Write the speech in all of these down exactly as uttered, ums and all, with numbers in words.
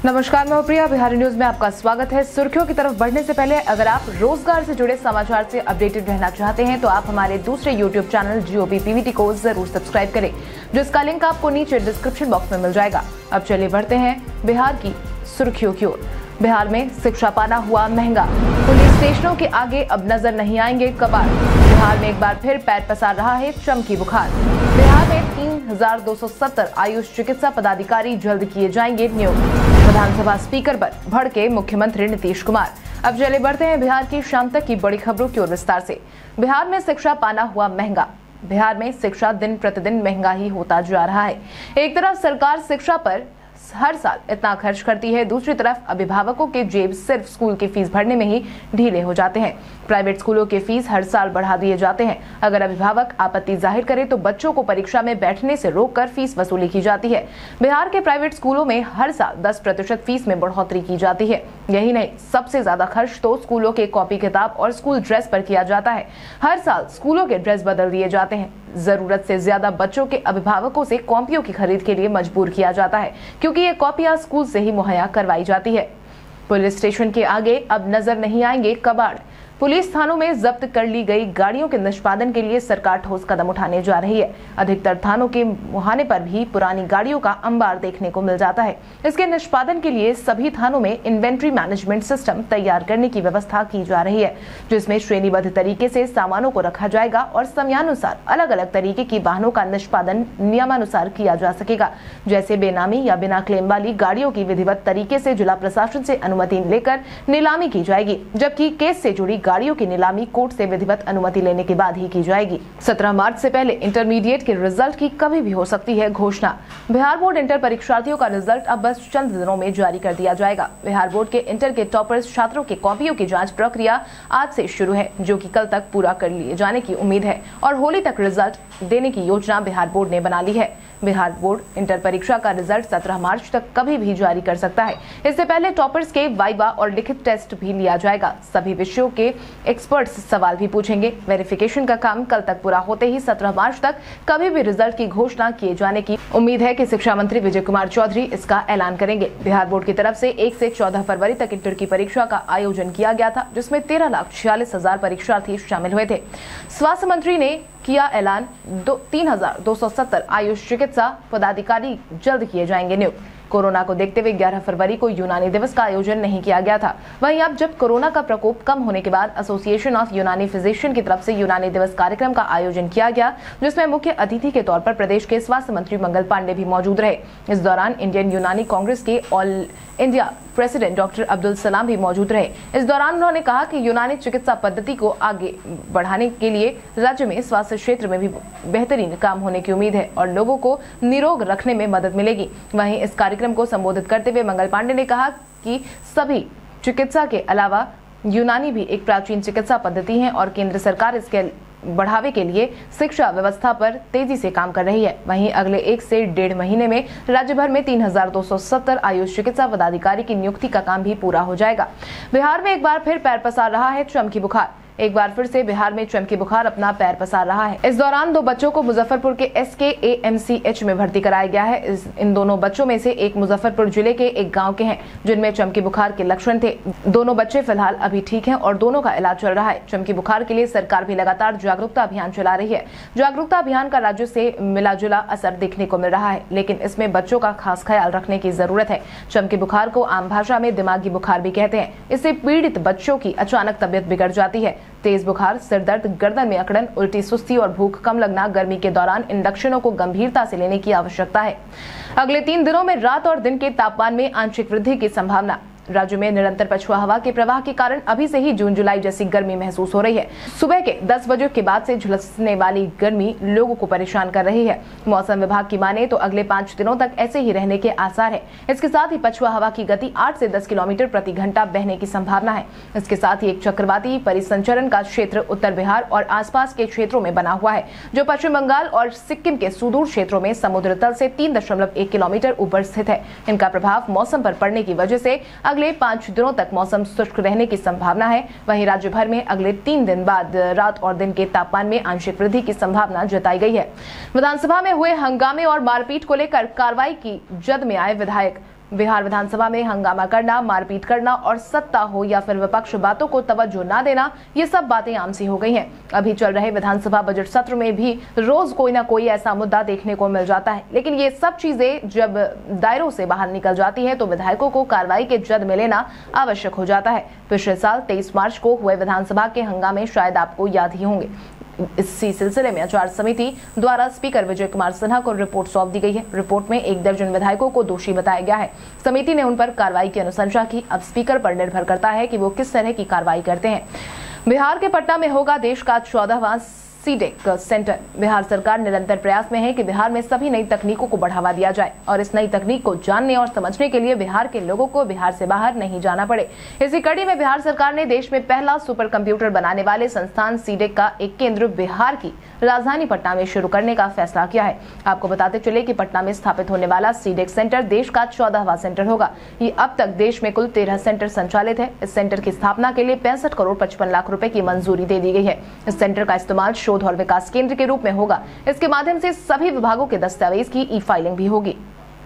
नमस्कार, मैं प्रिया। बिहारी न्यूज में आपका स्वागत है। सुर्खियों की तरफ बढ़ने से पहले अगर आप रोजगार से जुड़े समाचार से अपडेटेड रहना चाहते हैं तो आप हमारे दूसरे यूट्यूब चैनल जीओबी पीवीटी को जरूर सब्सक्राइब करें, जिसका लिंक आपको नीचे डिस्क्रिप्शन बॉक्स में मिल जाएगा। अब चलिए बढ़ते हैं बिहार की सुर्खियों की ओर। बिहार में शिक्षा पाना हुआ महंगा, पुलिस स्टेशनों के आगे अब नजर नहीं आएंगे कबाड़। बिहार में एक बार फिर पैर पसार रहा है चमकी बुखार। बिहार में तीन हजार दो सौ सत्तर आयुष चिकित्सा पदाधिकारी जल्द किए जाएंगे नियुक्त। विधानसभा स्पीकर पर भड़के मुख्यमंत्री नीतीश कुमार। अब चले बढ़ते हैं बिहार की शाम तक की बड़ी खबरों की ओर विस्तार से। बिहार में शिक्षा पाना हुआ महंगा। बिहार में शिक्षा दिन प्रतिदिन महंगा ही होता जा रहा है। एक तरफ सरकार शिक्षा पर हर साल इतना खर्च करती है, दूसरी तरफ अभिभावकों के जेब सिर्फ स्कूल की फीस भरने में ही ढीले हो जाते हैं। प्राइवेट स्कूलों के फीस हर साल बढ़ा दिए जाते हैं। अगर अभिभावक आपत्ति जाहिर करे तो बच्चों को परीक्षा में बैठने से रोककर फीस वसूली की जाती है। बिहार के प्राइवेट स्कूलों में हर साल दस प्रतिशत फीस में बढ़ोतरी की जाती है। यही नहीं, सबसे ज्यादा खर्च तो स्कूलों के कॉपी किताब और स्कूल ड्रेस पर किया जाता है। हर साल स्कूलों के ड्रेस बदल दिए जाते हैं। जरूरत से ज्यादा बच्चों के अभिभावकों से कॉपियों की खरीद के लिए मजबूर किया जाता है, क्योंकि ये कॉपियां स्कूल से ही मुहैया करवाई जाती है। पुलिस स्टेशन के आगे अब नजर नहीं आएंगे कबाड़। पुलिस थानों में जब्त कर ली गई गाड़ियों के निष्पादन के लिए सरकार ठोस कदम उठाने जा रही है। अधिकतर थानों के मुहाने पर भी पुरानी गाड़ियों का अंबार देखने को मिल जाता है। इसके निष्पादन के लिए सभी थानों में इन्वेंट्री मैनेजमेंट सिस्टम तैयार करने की व्यवस्था की जा रही है, जिसमें श्रेणीबद्ध तरीके से सामानों को रखा जाएगा और समयानुसार अलग अलग तरीके की वाहनों का निष्पादन नियमानुसार किया जा सकेगा। जैसे बेनामी या बिना क्लेम वाली गाड़ियों की विधिवत तरीके से जिला प्रशासन से अनुमति लेकर नीलामी की जाएगी, जबकि केस से जुड़ी गाड़ियों की नीलामी कोर्ट से विधिवत अनुमति लेने के बाद ही की जाएगी। सत्रह मार्च से पहले इंटरमीडिएट के रिजल्ट की कभी भी हो सकती है घोषणा। बिहार बोर्ड इंटर परीक्षार्थियों का रिजल्ट अब बस चंद दिनों में जारी कर दिया जाएगा। बिहार बोर्ड के इंटर के टॉपर्स छात्रों के कॉपियों की जांच प्रक्रिया आज से शुरू है, जो कि कल तक पूरा कर लिए जाने की उम्मीद है और होली तक रिजल्ट देने की योजना बिहार बोर्ड ने बना ली है। बिहार बोर्ड इंटर परीक्षा का रिजल्ट सत्रह मार्च तक कभी भी जारी कर सकता है। इससे पहले टॉपर्स के वाइवा और लिखित टेस्ट भी लिया जाएगा। सभी विषयों के एक्सपर्ट्स सवाल भी पूछेंगे। वेरिफिकेशन का काम कल तक पूरा होते ही सत्रह मार्च तक कभी भी रिजल्ट की घोषणा किए जाने की उम्मीद है कि शिक्षा मंत्री विजय कुमार चौधरी इसका ऐलान करेंगे। बिहार बोर्ड की तरफ से एक से चौदह फरवरी तक इंटर की परीक्षा का आयोजन किया गया था, जिसमें तेरह लाख छियालीस हजार परीक्षार्थी शामिल हुए थे। स्वास्थ्य मंत्री ने किया ऐलान, दो तीन हजार दो सौ सत्तर आयुष चिकित्सा पदाधिकारी जल्द किए जाएंगे नियुक्त। कोरोना को देखते हुए ग्यारह फरवरी को यूनानी दिवस का आयोजन नहीं किया गया था। वहीं अब जब कोरोना का प्रकोप कम होने के बाद एसोसिएशन ऑफ यूनानी फिजिशियन की तरफ से यूनानी दिवस कार्यक्रम का आयोजन किया गया, जिसमें मुख्य अतिथि के तौर पर प्रदेश के स्वास्थ्य मंत्री मंगल पांडे भी मौजूद रहे। इस दौरान इंडियन यूनानी कांग्रेस के all India president doctor Abdul Salam भी मौजूद रहे। इस दौरान उन्होंने कहा कि यूनानी चिकित्सा पद्धति को आगे बढ़ाने के लिए राज्य में स्वास्थ्य क्षेत्र में भी बेहतरीन काम होने की उम्मीद है और लोगों को निरोग रखने में मदद मिलेगी। वहीं इस कार्यक्रम को संबोधित करते हुए मंगल पांडे ने कहा कि सभी चिकित्सा के अलावा यूनानी भी एक प्राचीन चिकित्सा पद्धति है और केंद्र सरकार इसके बढ़ावे के लिए शिक्षा व्यवस्था पर तेजी से काम कर रही है। वहीं अगले एक से डेढ़ महीने में राज्य भर में तीन हजार दो सौ सत्तर आयुष चिकित्सा पदाधिकारी की नियुक्ति का काम भी पूरा हो जाएगा। बिहार में एक बार फिर पैर पसार रहा है चमकी बुखार। एक बार फिर से बिहार में चमकी बुखार अपना पैर पसार रहा है। इस दौरान दो बच्चों को मुजफ्फरपुर के एस के ए एम सी एच में भर्ती कराया गया है। इस, इन दोनों बच्चों में से एक मुजफ्फरपुर जिले के एक गांव के हैं, जिनमें चमकी बुखार के लक्षण थे। दोनों बच्चे फिलहाल अभी ठीक हैं और दोनों का इलाज चल रहा है। चमकी बुखार के लिए सरकार भी लगातार जागरूकता अभियान चला रही है। जागरूकता अभियान का राज्य से मिला जुला असर देखने को मिल रहा है, लेकिन इसमें बच्चों का खास ख्याल रखने की जरूरत है। चमकी बुखार को आम भाषा में दिमागी बुखार भी कहते हैं। इससे पीड़ित बच्चों की अचानक तबियत बिगड़ जाती है। तेज बुखार, सिर दर्द, गर्दन में अकड़न, उल्टी, सुस्ती और भूख कम लगना। गर्मी के दौरान इन लक्षणों को गंभीरता से लेने की आवश्यकता है। अगले तीन दिनों में रात और दिन के तापमान में आंशिक वृद्धि की संभावना। राज्य में निरंतर पछुआ हवा के प्रवाह के कारण अभी से ही जून जुलाई जैसी गर्मी महसूस हो रही है। सुबह के दस बजे के बाद से झुलसने वाली गर्मी लोगों को परेशान कर रही है। मौसम विभाग की माने तो अगले पाँच दिनों तक ऐसे ही रहने के आसार है। इसके साथ ही पछुआ हवा की गति आठ से दस किलोमीटर प्रति घंटा बहने की संभावना है। इसके साथ ही एक चक्रवाती परिसंचरण का क्षेत्र उत्तर बिहार और आसपास के क्षेत्रों में बना हुआ है, जो पश्चिम बंगाल और सिक्किम के सुदूर क्षेत्रों में समुद्र तल से तीन दशमलव एक किलोमीटर ऊपर स्थित है। इनका प्रभाव मौसम पर पड़ने की वजह से अगले पाँच दिनों तक मौसम शुष्क रहने की संभावना है। वहीं राज्य भर में अगले तीन दिन बाद रात और दिन के तापमान में आंशिक वृद्धि की संभावना जताई गई है। विधानसभा में हुए हंगामे और मारपीट को लेकर कार्रवाई की जद में आए विधायक बिहार विधानसभा में हंगामा करना, मारपीट करना और सत्ता हो या फिर विपक्ष बातों को तवज्जो न देना, ये सब बातें आम सी हो गई हैं। अभी चल रहे विधानसभा बजट सत्र में भी रोज कोई ना कोई ऐसा मुद्दा देखने को मिल जाता है, लेकिन ये सब चीजें जब दायरों से बाहर निकल जाती है तो विधायकों को कार्रवाई के जद में लेना आवश्यक हो जाता है। पिछले साल तेईस मार्च को हुए विधानसभा के हंगामे शायद आपको याद ही होंगे। इसी सिलसिले में आचार समिति द्वारा स्पीकर विजय कुमार सिन्हा को रिपोर्ट सौंप दी गई है। रिपोर्ट में एक दर्जन विधायकों को दोषी बताया गया है। समिति ने उन पर कार्रवाई की अनुशंसा की। अब स्पीकर पर निर्भर करता है कि वो किस तरह की कार्रवाई करते हैं। बिहार के पटना में होगा देश का चौदहवां सीडेक सेंटर। बिहार सरकार निरंतर प्रयास में है कि बिहार में सभी नई तकनीकों को बढ़ावा दिया जाए और इस नई तकनीक को जानने और समझने के लिए बिहार के लोगों को बिहार से बाहर नहीं जाना पड़े। इसी कड़ी में बिहार सरकार ने देश में पहला सुपर कंप्यूटर बनाने वाले संस्थान सीडेक का एक केंद्र बिहार की राजधानी पटना में शुरू करने का फैसला किया है। आपको बताते चले कि पटना में स्थापित होने वाला सीडेक सेंटर देश का चौदहवां सेंटर होगा। ये अब तक देश में कुल तेरह सेंटर संचालित है। इस सेंटर की स्थापना के लिए पैंसठ करोड़ पचपन लाख रुपए की मंजूरी दे दी गई है। इस सेंटर का इस्तेमाल शोध और विकास केंद्र के रूप में होगा। इसके माध्यम से सभी विभागों के दस्तावेज की ई फाइलिंग भी होगी।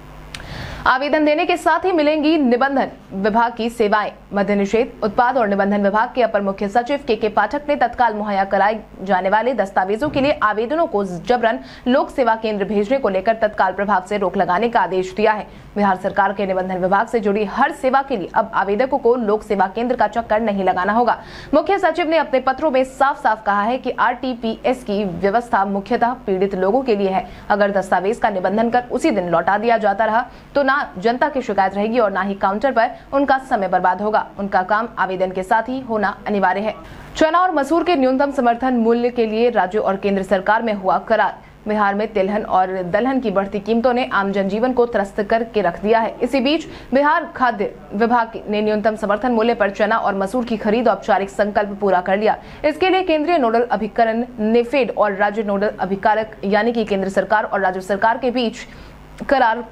आवेदन देने के साथ ही मिलेंगी निबंधन विभाग की सेवाएं। मद्य निषेध, उत्पाद और निबंधन विभाग के अपर मुख्य सचिव के के पाठक ने तत्काल मुहैया कराए जाने वाले दस्तावेजों के लिए आवेदनों को जबरन लोक सेवा केंद्र भेजने को लेकर तत्काल प्रभाव से रोक लगाने का आदेश दिया है। बिहार सरकार के निबंधन विभाग से जुड़ी हर सेवा के लिए अब आवेदकों को लोक सेवा केंद्र का चक्कर नहीं लगाना होगा। मुख्य सचिव ने अपने पत्रों में साफ साफ कहा है कि आर टी पी एस की व्यवस्था मुख्यतः पीड़ित लोगों के लिए है। अगर दस्तावेज का निबंधन कर उसी दिन लौटा दिया जाता रहा तो ना जनता की शिकायत रहेगी और ना ही काउंटर पर उनका समय बर्बाद होगा। उनका काम आवेदन के साथ ही होना अनिवार्य है। चना और मसूर के न्यूनतम समर्थन मूल्य के लिए राज्य और केंद्र सरकार में हुआ करार। बिहार में तिलहन और दलहन की बढ़ती कीमतों ने आम जनजीवन को त्रस्त करके रख दिया है। इसी बीच बिहार खाद्य विभाग ने न्यूनतम समर्थन मूल्य पर चना और मसूर की खरीद औपचारिक संकल्प पूरा कर लिया। इसके लिए केंद्रीय नोडल अभिकरण नेफेड और राज्य नोडल अभिकारक यानी कि केंद्र सरकार और राज्य सरकार के बीच करार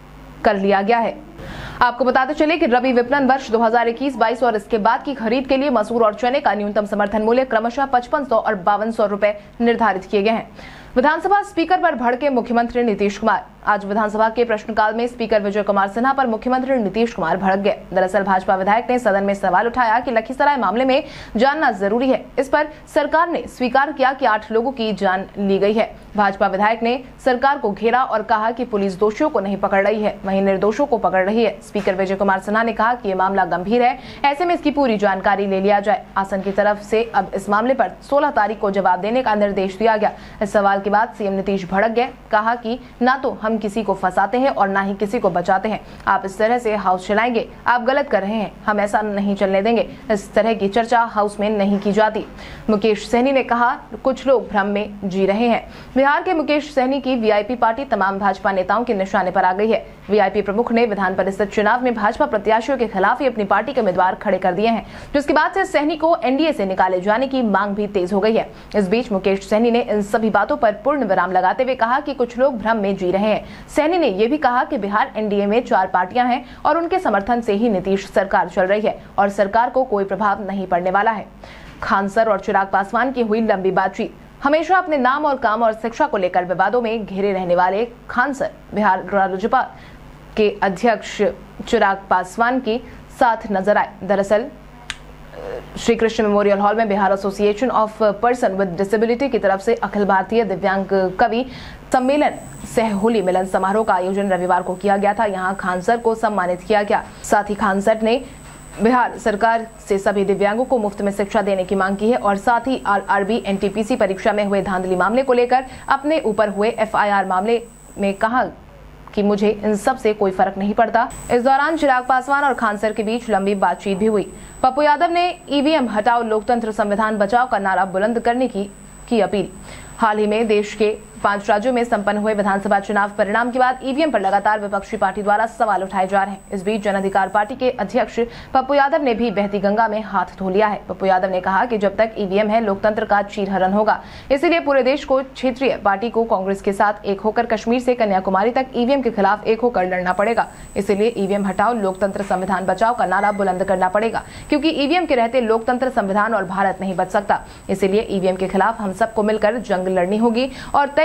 कर लिया गया है। आपको बताते चले कि रबी विपणन वर्ष दो हज़ार इक्कीस बाईस और इसके बाद की खरीद के लिए मसूर और चने का न्यूनतम समर्थन मूल्य क्रमशः पचपन सौ और बावन सौ रुपए निर्धारित किए गए हैं। विधानसभा स्पीकर पर भड़के मुख्यमंत्री नीतीश कुमार। आज विधानसभा के प्रश्नकाल में स्पीकर विजय कुमार सिन्हा पर मुख्यमंत्री नीतीश कुमार भड़क गए। दरअसल भाजपा विधायक ने सदन में सवाल उठाया कि लखीसराय मामले में जानना जरूरी है। इस पर सरकार ने स्वीकार किया कि आठ लोगों की जान ली गई है। भाजपा विधायक ने सरकार को घेरा और कहा कि पुलिस दोषियों को नहीं पकड़ रही है, वहीं निर्दोषों को पकड़ रही है। स्पीकर विजय कुमार सिन्हा ने कहा कि ये मामला गंभीर है, ऐसे में इसकी पूरी जानकारी ले लिया जाए। आसन की तरफ से अब इस मामले पर सोलह तारीख को जवाब देने का निर्देश दिया गया। इस सवाल के बाद सीएम नीतीश भड़क गए। कहा कि ना तो हम किसी को फंसाते हैं और ना ही किसी को बचाते हैं। आप इस तरह से हाउस चलाएंगे, आप गलत कर रहे हैं, हम ऐसा नहीं चलने देंगे। इस तरह की चर्चा हाउस में नहीं की जाती। मुकेश सहनी ने कहा कुछ लोग भ्रम में जी रहे हैं। बिहार के मुकेश सहनी की वीआईपी पार्टी तमाम भाजपा नेताओं के निशाने पर आ गई है। वीआईपी प्रमुख ने विधान परिषद चुनाव में भाजपा प्रत्याशियों के खिलाफ ही अपनी पार्टी के उम्मीदवार खड़े कर दिए हैं, जिसके बाद से सहनी को एनडीए से निकाले जाने की मांग भी तेज हो गई है। इस बीच मुकेश सहनी ने इन सभी बातों पर पूर्ण विराम लगाते हुए कहा कि कुछ लोग भ्रम में जी रहे हैं। सहनी ने यह भी कहा कि बिहार एनडीए में चार पार्टियां हैं और उनके समर्थन से ही नीतीश सरकार चल रही है और सरकार को कोई प्रभाव नहीं पड़ने वाला है। खान सर और चिराग पासवान की हुई लंबी बातचीत। हमेशा अपने नाम और काम और शिक्षा को लेकर विवादों में घिरे रहने वाले खान सर बिहार रालोसपा के अध्यक्ष चिराग पासवान के साथ नजर आए। दरअसल श्री कृष्ण मेमोरियल हॉल में Bihar association of person with disability की तरफ से अखिल भारतीय दिव्यांग कवि सम्मेलन सह होली मिलन समारोह का आयोजन रविवार को किया गया था। यहाँ खान सर को सम्मानित किया गया। साथ ही खान सर ने बिहार सरकार से सभी दिव्यांगों को मुफ्त में शिक्षा देने की मांग की है और साथ ही आरआरबी एनटीपीसी परीक्षा में हुए धांधली मामले को लेकर अपने ऊपर हुए एफआईआर मामले में कहा कि मुझे इन सब से कोई फर्क नहीं पड़ता। इस दौरान चिराग पासवान और खान सर के बीच लंबी बातचीत भी हुई। पप्पू यादव ने ईवीएम हटाओ लोकतंत्र संविधान बचाओ का नारा बुलंद करने की की अपील। हाल ही में देश के पांच राज्यों में संपन्न हुए विधानसभा चुनाव परिणाम के बाद ईवीएम पर लगातार विपक्षी पार्टी द्वारा सवाल उठाए जा रहे हैं। इस बीच जन अधिकार पार्टी के अध्यक्ष पप्पू यादव ने भी बहती गंगा में हाथ धो लिया है। पप्पू यादव ने कहा कि जब तक ईवीएम है लोकतंत्र का चीरहरण होगा, इसलिए पूरे देश को क्षेत्रीय पार्टी को कांग्रेस के साथ एक होकर कश्मीर से कन्याकुमारी तक ईवीएम के खिलाफ एक होकर लड़ना पड़ेगा। इसलिए ईवीएम हटाओ लोकतंत्र संविधान बचाओ का नारा बुलंद करना पड़ेगा, क्योंकि ईवीएम के रहते लोकतंत्र संविधान और भारत नहीं बच सकता। इसलिए ईवीएम के खिलाफ हम सबको मिलकर जंग लड़नी होगी और तय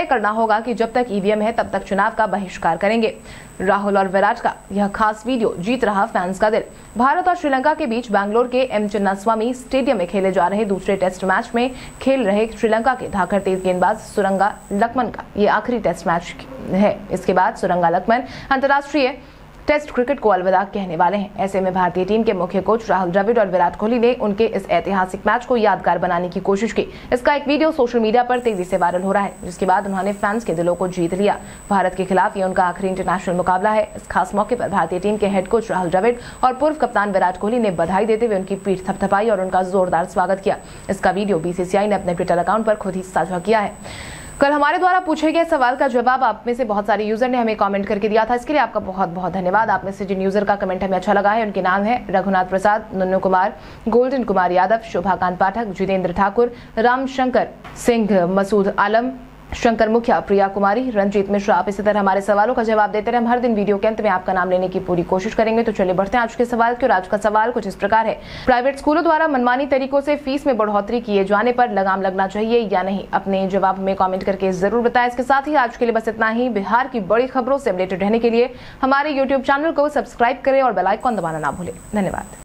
करना होगा कि जब तक ईवीएम है तब तक चुनाव का बहिष्कार करेंगे। राहुल और विराट का यह खास वीडियो जीत रहा फैंस का दिल। भारत और श्रीलंका के बीच बैंगलोर के एम चिन्नास्वामी स्टेडियम में खेले जा रहे दूसरे टेस्ट मैच में खेल रहे श्रीलंका के धाकड़ तेज गेंदबाज सुरंगा लक्ष्मण का ये आखिरी टेस्ट मैच है। इसके बाद सुरंगा लक्ष्मण अंतर्राष्ट्रीय टेस्ट क्रिकेट को अलविदा कहने वाले हैं। ऐसे में भारतीय टीम के मुख्य कोच राहुल द्रविड़ और विराट कोहली ने उनके इस ऐतिहासिक मैच को यादगार बनाने की कोशिश की। इसका एक वीडियो सोशल मीडिया पर तेजी से वायरल हो रहा है, जिसके बाद उन्होंने फैंस के दिलों को जीत लिया। भारत के खिलाफ ये उनका आखिरी इंटरनेशनल मुकाबला है। इस खास मौके पर भारतीय टीम के हेड कोच राहुल द्रविड़ और पूर्व कप्तान विराट कोहली ने बधाई देते हुए उनकी पीठ थपथपाई और उनका जोरदार स्वागत किया। इसका वीडियो बीसीसीआई ने अपने ट्विटर अकाउंट पर खुद ही साझा किया है। कल हमारे द्वारा पूछे गए सवाल का जवाब आप में से बहुत सारे यूजर ने हमें कमेंट करके दिया था। इसके लिए आपका बहुत बहुत धन्यवाद। आप में से जिन यूजर का कमेंट हमें अच्छा लगा है उनके नाम है रघुनाथ प्रसाद, नन्नू कुमार, गोल्डन कुमार यादव, शोभाकांत पाठक, जितेंद्र ठाकुर, रामशंकर सिंह, मसूद आलम, शंकर मुखिया, प्रिया कुमारी, रंजीत मिश्रा। आप इसी तरह हमारे सवालों का जवाब देते रहे। हम हर दिन वीडियो के अंत में आपका नाम लेने की पूरी कोशिश करेंगे। तो चलिए बढ़ते हैं आज के सवाल की। और आज का सवाल कुछ इस प्रकार है, प्राइवेट स्कूलों द्वारा मनमानी तरीकों से फीस में बढ़ोतरी किए जाने पर लगाम लगना चाहिए या नहीं? अपने जवाब में कमेंट करके जरूर बताएं। इसके साथ ही आज के लिए बस इतना ही। बिहार की बड़ी खबरों से अपडेटेड रहने के लिए हमारे यूट्यूब चैनल को सब्सक्राइब करें और बेल आइकन दबाना ना भूलें। धन्यवाद।